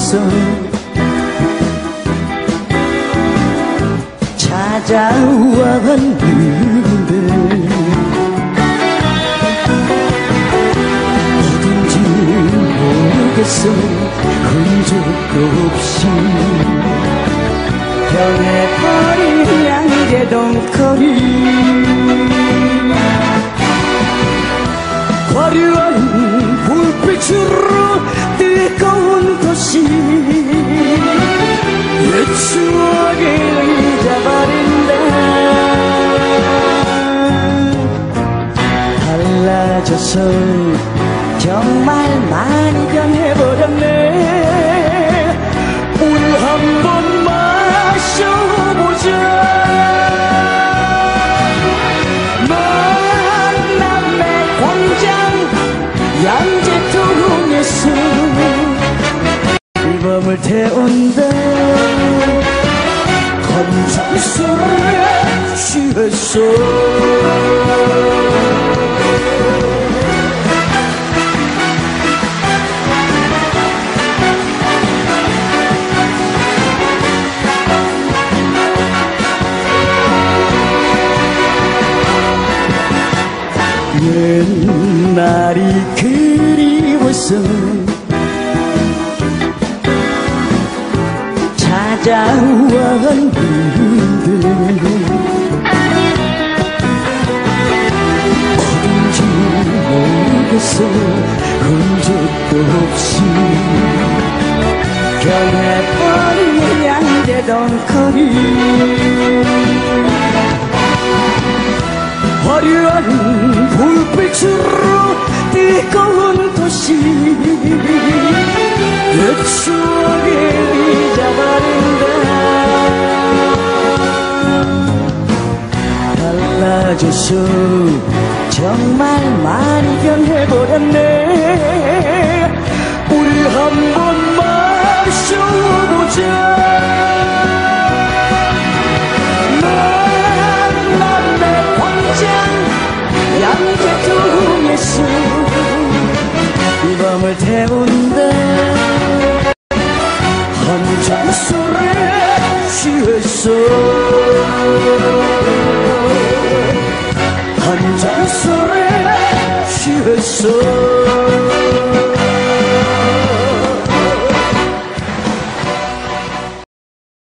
그리워서 찾아왔는데 어딘지 모르겠어 흔적도 없이 변해버린 양재동거리 화려한 불빛으로 뜨거운 도시 내 추억에 잊어버린다 달라져서 정말 많이 변해버렸네 우리 한번 마셔보자 만남의 광장 양재동에서 이 밤을 태운다 감정술에 취했어 옛날이 그리워서 찾아왔는데 어딘지 모르겠어 흔적도 없이 변해버린 양재동거리 화려한 불빛으로 뜨거운 도시 내 추억에 잊어버린다 달라져서 정말 많이 변해버렸네 우리 한번 마셔보자 양재동에서 이 밤을 태운다 한 잔술에 취했어 한 잔술에 취했어